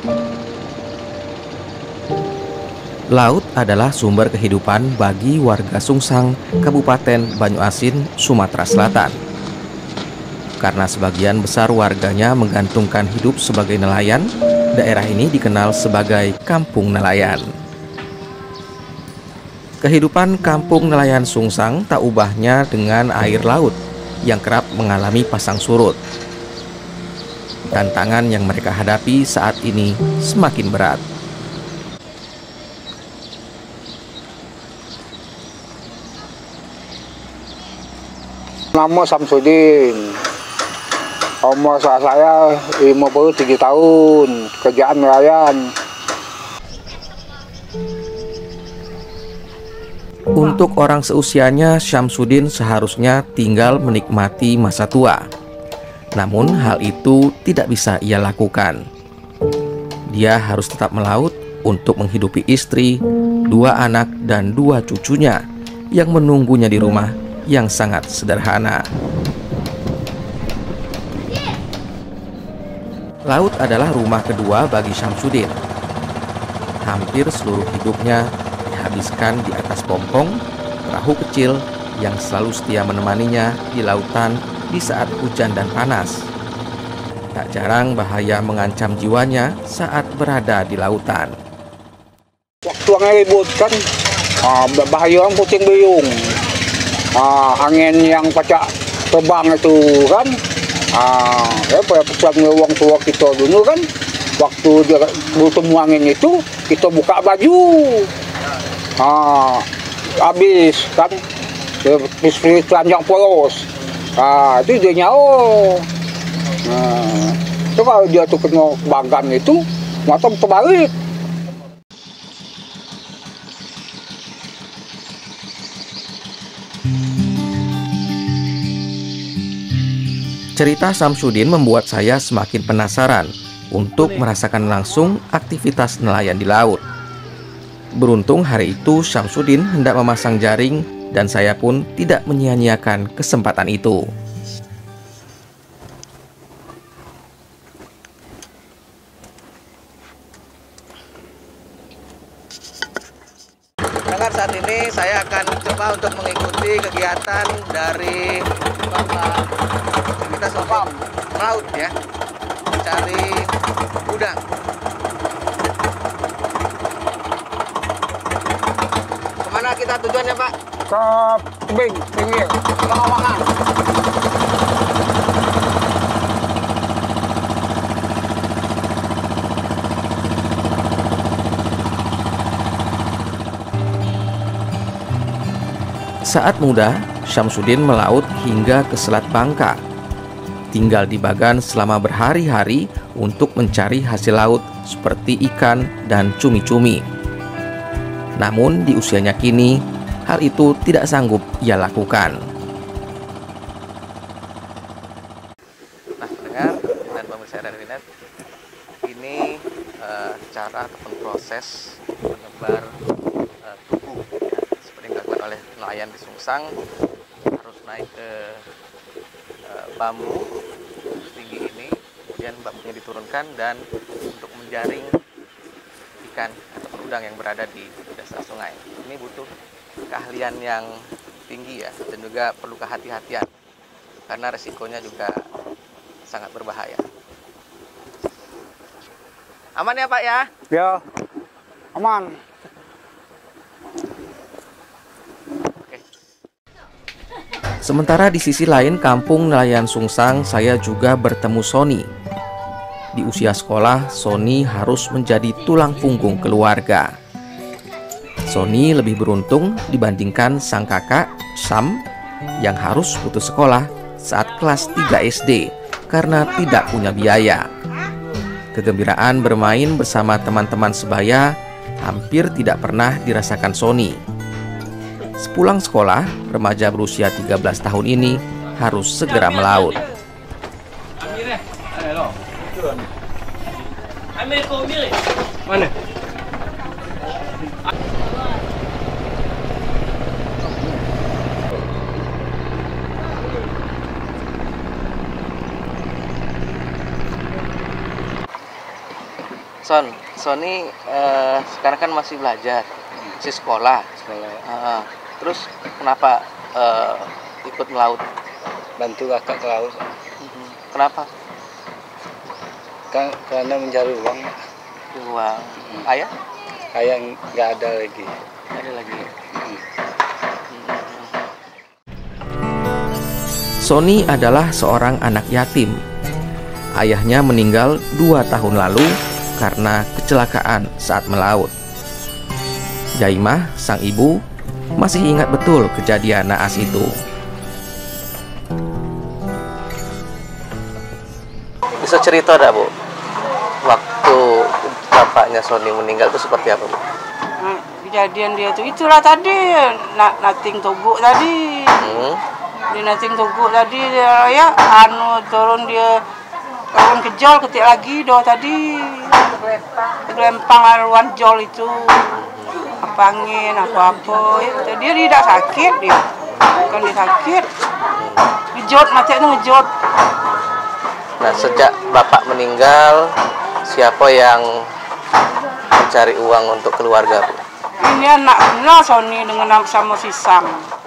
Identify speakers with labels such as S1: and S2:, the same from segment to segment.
S1: Laut adalah sumber kehidupan bagi warga Sungsang, Kabupaten Banyuasin, Sumatera Selatan. Karena sebagian besar warganya menggantungkan hidup sebagai nelayan, daerah ini dikenal sebagai Kampung Nelayan. Kehidupan Kampung Nelayan Sungsang tak ubahnya dengan air laut yang kerap mengalami pasang surut. Tantangan yang mereka hadapi saat ini semakin berat.
S2: Nama Samsudin. Umur saya 53 tahun, kerjaan nelayan.
S1: Untuk orang seusianya, Syamsuddin seharusnya tinggal menikmati masa tua. Namun hal itu tidak bisa ia lakukan. Dia harus tetap melaut untuk menghidupi istri, 2 anak dan 2 cucunya yang menunggunya di rumah yang sangat sederhana. Laut adalah rumah kedua bagi Syamsuddin. Hampir seluruh hidupnya dihabiskan di atas pompong, perahu kecil yang selalu setia menemaninya di lautan di saat hujan dan panas. Tak jarang bahaya mengancam jiwanya saat berada di lautan.
S2: Waktu yang ribut kan, bahaya orang kucing beliung. Angin yang pacak terbang itu kan, pesan uang tua kita dulu kan, waktu dia bertemu angin itu kita buka baju, habis kan, istri telanjang polos, itu dia nyawa. Itu kalau dia tuh kena bagan itu, mata terbalik.
S1: Cerita Samsudin membuat saya semakin penasaran untuk merasakan langsung aktivitas nelayan di laut. Beruntung hari itu Samsudin hendak memasang jaring dan saya pun tidak menyia-nyiakan kesempatan itu.
S3: Saat ini saya akan coba untuk mengikuti kegiatan dari aktivitas laut ya, mencari udang. Kemana kita tujuannya Pak?
S2: Ke tebing, pinggir, ke Lawangan.
S1: Saat muda, Syamsuddin melaut hingga ke Selat Bangka. Tinggal di Bagan selama berhari-hari untuk mencari hasil laut seperti ikan dan cumi-cumi. Namun di usianya kini, hal itu tidak sanggup ia lakukan.
S3: Nah, pendengar dan pemirsa RRI.net, ini cara ataupun proses menebar tugu ya, seperti yang dilakukan oleh nelayan di Sungsang. Harus naik ke bambu setinggi ini, kemudian bambunya diturunkan dan untuk menjaring ikan atau udang yang berada di dasar sungai. Ini butuh keahlian yang tinggi ya, dan juga perlu kehati-hatian karena resikonya juga sangat berbahaya. Aman ya Pak ya?
S2: Ya, aman.
S1: Sementara di sisi lain Kampung Nelayan Sungsang, saya juga bertemu Sony. Di usia sekolah, Sony harus menjadi tulang punggung keluarga. Sony lebih beruntung dibandingkan sang kakak, Sam, yang harus putus sekolah saat kelas 3 SD karena tidak punya biaya. Kegembiraan bermain bersama teman-teman sebaya hampir tidak pernah dirasakan Sony. Sepulang sekolah, remaja berusia 13 tahun ini harus segera melaut.
S4: Mana?
S3: Sony sekarang kan masih belajar, masih sekolah. Terus kenapa ikut melaut?
S5: Bantu kakak ke laut.
S3: Kenapa?
S5: Karena mencari uang.
S3: Uang. Ayah?
S5: Ayah nggak ada lagi.
S3: Ada lagi.
S1: Sony adalah seorang anak yatim. Ayahnya meninggal 2 tahun lalu karena kecelakaan saat melaut. Jaimah, sang ibu, masih ingat betul kejadian naas itu.
S3: Bisa cerita enggak, Bu? Waktu bapaknya Sony meninggal itu seperti apa, Bu?
S6: Kejadian dia itulah tadi, nating togok tadi. Dia nating togok tadi, dia turun kejol ketik lagi tadi. Gelempang laluan jol itu. Apa angin, apa-apa. Dia tidak sakit dia. Bukan dia sakit. Ngejot, mati itu ngejot.
S3: Nah, sejak bapak meninggal, siapa yang mencari uang untuk keluarga, Bu?
S6: Ini anaknya Sony dengan sama si Sam.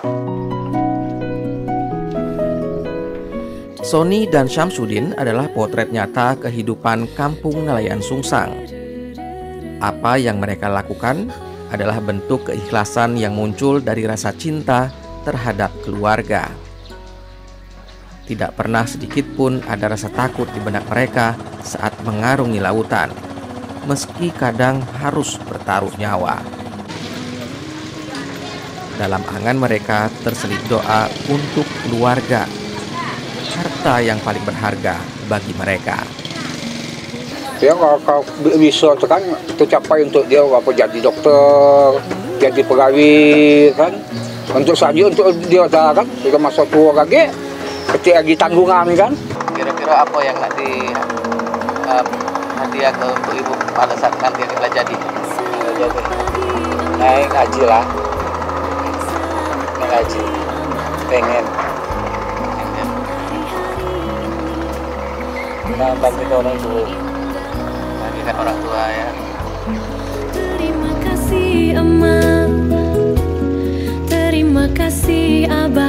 S1: Sony dan Syamsuddin adalah potret nyata kehidupan kampung nelayan Sungsang. Apa yang mereka lakukan adalah bentuk keikhlasan yang muncul dari rasa cinta terhadap keluarga. Tidak pernah sedikit pun ada rasa takut di benak mereka saat mengarungi lautan, meski kadang harus bertaruh nyawa. Dalam angan mereka terselip doa untuk keluarga, harta yang paling berharga bagi mereka.
S2: Ya kalau bisa kan tercapai untuk dia apa jadi dokter, jadi pegawai kan. Untuk saja untuk dia dah kan sudah masa tua lagi, ketika lagi tanggungan kan.
S3: Kira-kira apa yang nak hadiah ke untuk ibu pada saat nanti kita jadi?
S5: Naik haji lah. Naik haji. Pengen. Nah, bantu orang tua.
S3: Bagikan orang tua ya.
S7: Terima kasih Emak, terima kasih Abah.